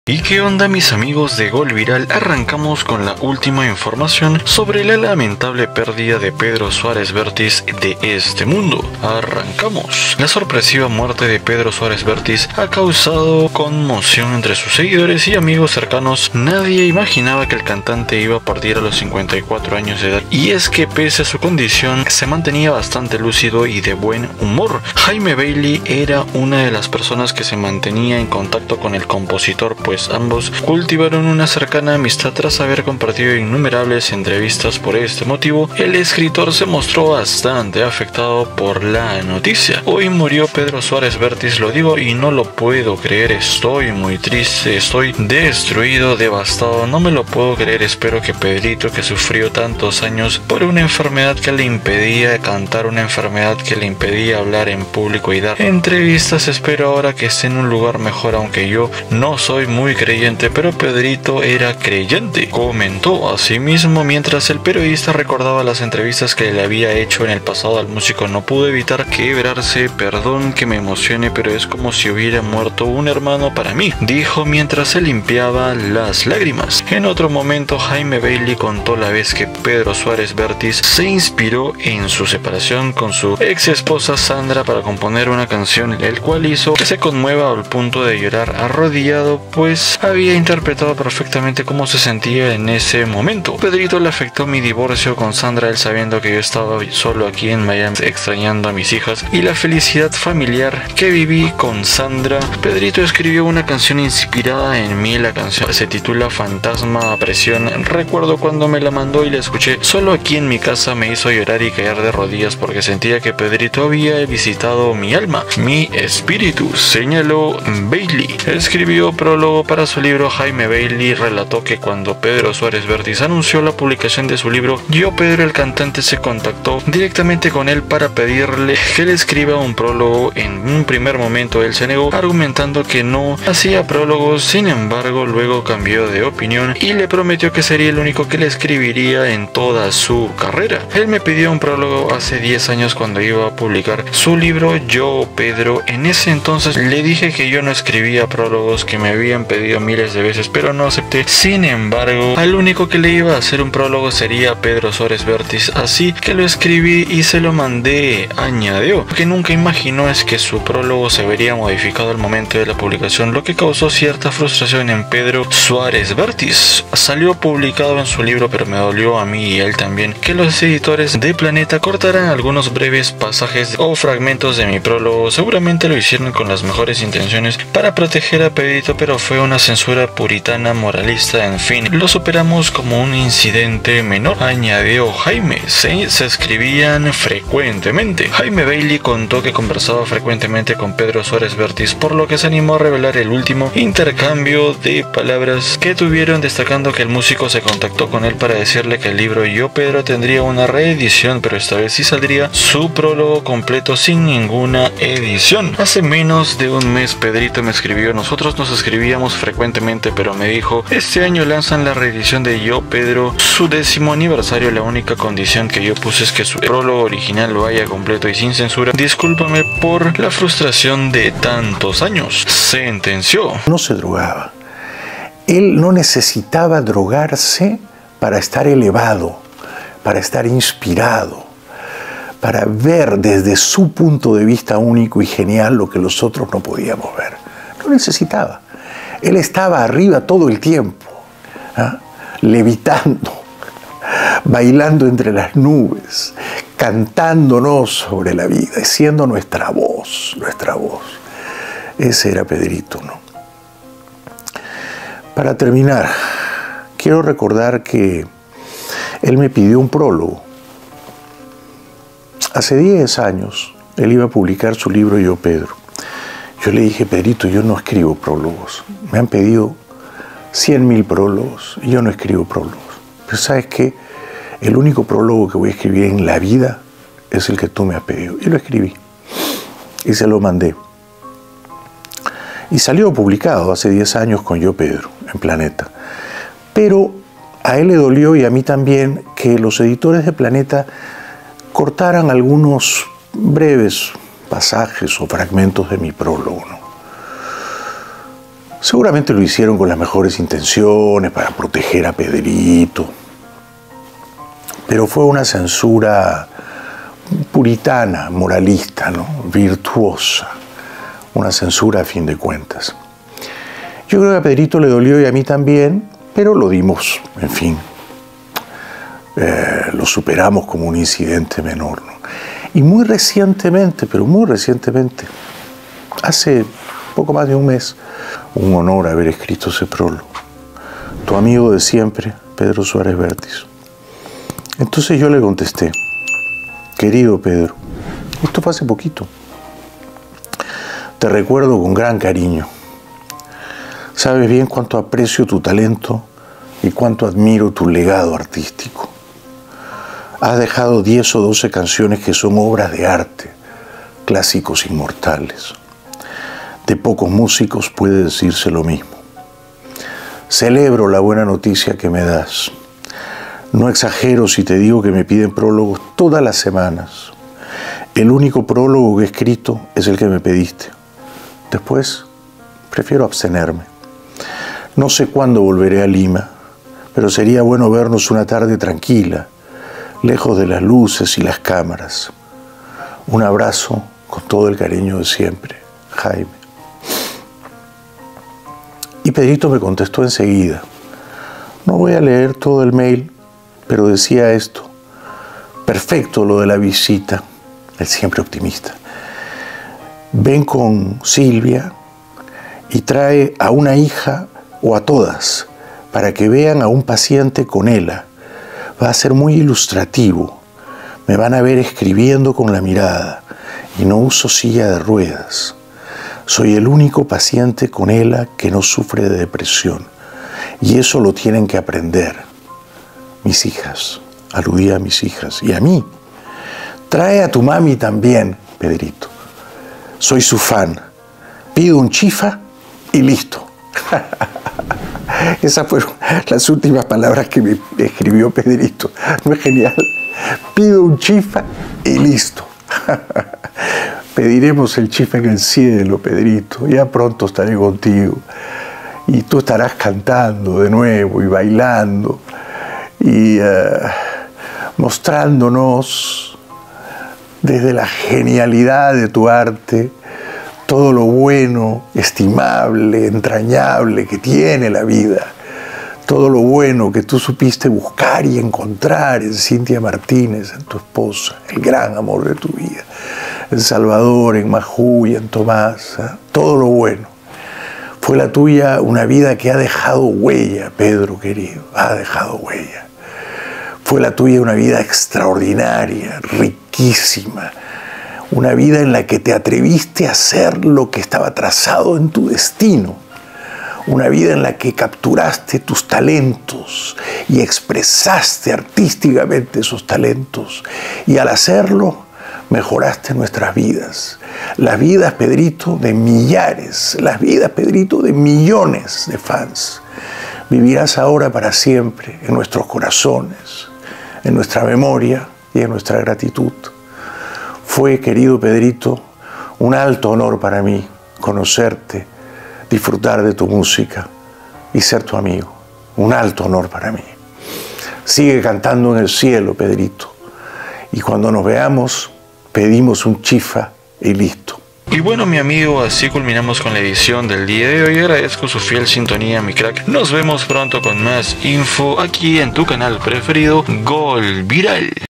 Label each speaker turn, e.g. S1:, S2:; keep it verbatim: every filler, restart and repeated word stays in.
S1: ¿Y qué onda, mis amigos de Gol Viral? Arrancamos con la última información sobre la lamentable pérdida de Pedro Suárez Vértiz de este mundo. Arrancamos. La sorpresiva muerte de Pedro Suárez Vértiz ha causado conmoción entre sus seguidores y amigos cercanos. Nadie imaginaba que el cantante iba a partir a los cincuenta y cuatro años de edad, y es que pese a su condición se mantenía bastante lúcido y de buen humor. Jaime Bailey era una de las personas que se mantenía en contacto con el compositor, pues ambos cultivaron una cercana amistad tras haber compartido innumerables entrevistas. Por este motivo, el escritor se mostró bastante afectado por la noticia. Hoy murió Pedro Suárez Vértiz, lo digo y no lo puedo creer, estoy muy triste, estoy destruido, devastado, no me lo puedo creer. Espero que Pedrito, que sufrió tantos años por una enfermedad que le impedía cantar, una enfermedad que le impedía hablar en público y dar entrevistas, espero ahora que esté en un lugar mejor, aunque yo no soy muy Muy creyente, pero Pedrito era creyente, comentó. Asimismo, mientras el periodista recordaba las entrevistas que le había hecho en el pasado al músico, no pudo evitar quebrarse. Perdón que me emocione, pero es como si hubiera muerto un hermano para mí, dijo mientras se limpiaba las lágrimas. En otro momento, Jaime Bailey contó la vez que Pedro Suárez Vértiz se inspiró en su separación con su ex esposa Sandra para componer una canción, el cual hizo que se conmueva al punto de llorar arrodillado, pues había interpretado perfectamente cómo se sentía en ese momento. Pedrito le afectó mi divorcio con Sandra, él sabiendo que yo estaba solo aquí en Miami extrañando a mis hijas, y la felicidad familiar que viví con Sandra. Pedrito escribió una canción inspirada en mí. La canción se titula Fantasma a Presión. Recuerdo cuando me la mandó y la escuché solo aquí en mi casa, me hizo llorar y caer de rodillas porque sentía que Pedrito había visitado mi alma, mi espíritu, señaló Bailey. Escribió prólogo para su libro. Jaime Bailey relató que cuando Pedro Suárez Vértiz anunció la publicación de su libro, Yo Pedro, el cantante, se contactó directamente con él para pedirle que le escriba un prólogo. En un primer momento él se negó, argumentando que no hacía prólogos. Sin embargo, luego cambió de opinión y le prometió que sería el único que le escribiría en toda su carrera. Él me pidió un prólogo hace diez años cuando iba a publicar su libro Yo Pedro. En ese entonces le dije que yo no escribía prólogos, que me habían pedido miles de veces, pero no acepté. Sin embargo, al único que le iba a hacer un prólogo sería Pedro Suárez Vértiz, así que lo escribí y se lo mandé, añadió. Lo que nunca imaginó es que su prólogo se vería modificado al momento de la publicación, lo que causó cierta frustración en Pedro Suárez Vértiz. Salió publicado en su libro, pero me dolió a mí y a él también que los editores de Planeta cortaran algunos breves pasajes o fragmentos de mi prólogo. Seguramente lo hicieron con las mejores intenciones para proteger a Pedrito, pero fue una censura puritana, moralista, en fin, lo superamos como un incidente menor, añadió Jaime. Se, se escribían frecuentemente. Jaime Bailey contó que conversaba frecuentemente con Pedro Suárez Vértiz, por lo que se animó a revelar el último intercambio de palabras que tuvieron, destacando que el músico se contactó con él para decirle que el libro Yo Pedro tendría una reedición, pero esta vez sí saldría su prólogo completo sin ninguna edición. Hace menos de un mes Pedrito me escribió, nosotros nos escribíamos frecuentemente, pero me dijo, este año lanzan la reedición de Yo Pedro, su décimo aniversario, la única condición que yo puse es que su prólogo original lo haya completo y sin censura. Discúlpame por la frustración de tantos años, sentenció.
S2: No se drogaba. Él no necesitaba drogarse para estar elevado, para estar inspirado, para ver desde su punto de vista único y genial lo que los otros no podíamos ver. No necesitaba. Él estaba arriba todo el tiempo, ¿ah? levitando, bailando entre las nubes, cantándonos sobre la vida, siendo nuestra voz, nuestra voz. Ese era Pedrito, ¿no? Para terminar, quiero recordar que él me pidió un prólogo. Hace diez años, él iba a publicar su libro Yo Pedro. Yo le dije, Pedrito, yo no escribo prólogos. Me han pedido cien mil prólogos y yo no escribo prólogos. Pero ¿sabes qué? El único prólogo que voy a escribir en la vida es el que tú me has pedido. Y lo escribí. Y se lo mandé. Y salió publicado hace diez años con Yo Pedro, en Planeta. Pero a él le dolió y a mí también que los editores de Planeta cortaran algunos breves pasajes o fragmentos de mi prólogo, ¿no? Seguramente lo hicieron con las mejores intenciones para proteger a Pedrito, pero fue una censura puritana, moralista, ¿no? Virtuosa, una censura a fin de cuentas. Yo creo que a Pedrito le dolió y a mí también, pero lo dimos, en fin, eh, lo superamos como un incidente menor, ¿no? Y muy recientemente, pero muy recientemente, hace poco más de un mes, un honor haber escrito ese prólogo. Tu amigo de siempre, Pedro Suárez Vértiz. Entonces yo le contesté, querido Pedro, esto fue hace poquito, te recuerdo con gran cariño. Sabes bien cuánto aprecio tu talento y cuánto admiro tu legado artístico. Has dejado diez o doce canciones que son obras de arte, clásicos inmortales. De pocos músicos puede decirse lo mismo. Celebro la buena noticia que me das. No exagero si te digo que me piden prólogos todas las semanas. El único prólogo que he escrito es el que me pediste. Después, prefiero abstenerme. No sé cuándo volveré a Lima, pero sería bueno vernos una tarde tranquila, lejos de las luces y las cámaras. Un abrazo con todo el cariño de siempre, Jaime. Y Pedrito me contestó enseguida. No voy a leer todo el mail, pero decía esto. Perfecto lo de la visita, él siempre optimista. Ven con Silvia y trae a una hija o a todas para que vean a un paciente con ELA. Va a ser muy ilustrativo. Me van a ver escribiendo con la mirada y no uso silla de ruedas. Soy el único paciente con ELA que no sufre de depresión y eso lo tienen que aprender. Mis hijas, aludía a mis hijas y a mí. Trae a tu mami también, Pedrito. Soy su fan. Pido un chifa y listo. Esas fueron las últimas palabras que me escribió Pedrito. ¿No es genial? Pido un chifa y listo. Pediremos el chifa en el cielo, Pedrito. Ya pronto estaré contigo. Y tú estarás cantando de nuevo y bailando y uh, mostrándonos desde la genialidad de tu arte todo lo bueno, estimable, entrañable que tiene la vida, todo lo bueno que tú supiste buscar y encontrar en Cintia Martínez, en tu esposa, el gran amor de tu vida, en Salvador, en Majú y en Tomás, ¿eh? Todo lo bueno. Fue la tuya una vida que ha dejado huella, Pedro querido, ha dejado huella. Fue la tuya una vida extraordinaria, riquísima, una vida en la que te atreviste a hacer lo que estaba trazado en tu destino, una vida en la que capturaste tus talentos y expresaste artísticamente esos talentos y al hacerlo mejoraste nuestras vidas, las vidas, Pedrito, de millares, las vidas, Pedrito, de millones de fans. Vivirás ahora para siempre en nuestros corazones, en nuestra memoria y en nuestra gratitud. Fue, querido Pedrito, un alto honor para mí conocerte, disfrutar de tu música y ser tu amigo. Un alto honor para mí. Sigue cantando en el cielo, Pedrito. Y cuando nos veamos, pedimos un chifa y listo.
S1: Y bueno, mi amigo, así culminamos con la edición del día de hoy. Agradezco su fiel sintonía, mi crack. Nos vemos pronto con más info aquí en tu canal preferido, Gol Viral.